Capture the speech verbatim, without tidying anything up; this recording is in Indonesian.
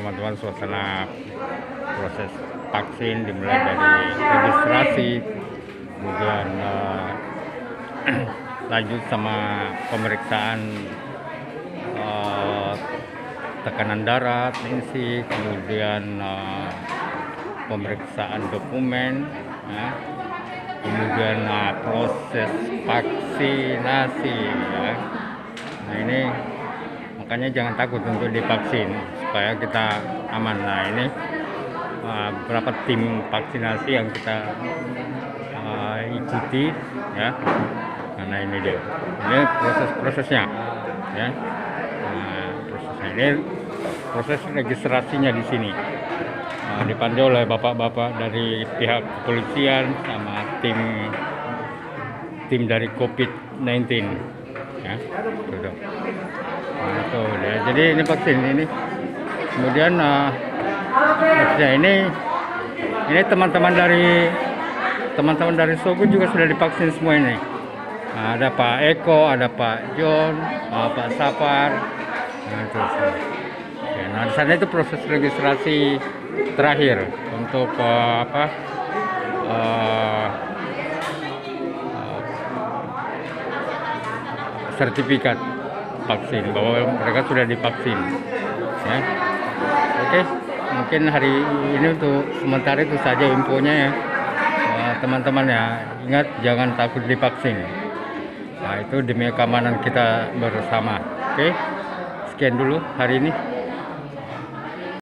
teman-teman suasana proses vaksin dimulai dari registrasi, kemudian uh, lanjut sama pemeriksaan uh, tekanan darah, tensi, kemudian uh, pemeriksaan dokumen, ya. Kemudian uh, proses vaksinasi, ya. Nah ini makanya jangan takut untuk divaksin supaya kita aman. Nah ini uh, beberapa tim vaksinasi yang kita uh, ikuti, ya. Nah ini dia, ini proses-prosesnya, ya. Nah, prosesnya ini proses registrasinya di sini. Uh, dipandu oleh bapak-bapak dari pihak kepolisian sama tim tim dari covid sembilan belas, ya. Tuh, nah, itu ya. Jadi ini vaksin ini. Kemudian uh, maksudnya ini ini teman-teman dari teman-teman dari Sogo juga sudah divaksin semua ini. Nah, ada Pak Eko, ada Pak John, uh, Pak Safar. Nah, terus. Ya, nah di sana itu proses registrasi terakhir untuk uh, apa? Uh, uh, sertifikat vaksin bahwa mereka sudah divaksin, ya. Oke, mungkin hari ini untuk sementara itu saja infonya, ya. Teman-teman, uh, ya, ingat jangan takut divaksin. Nah itu demi keamanan kita bersama. Oke, sekian dulu hari ini.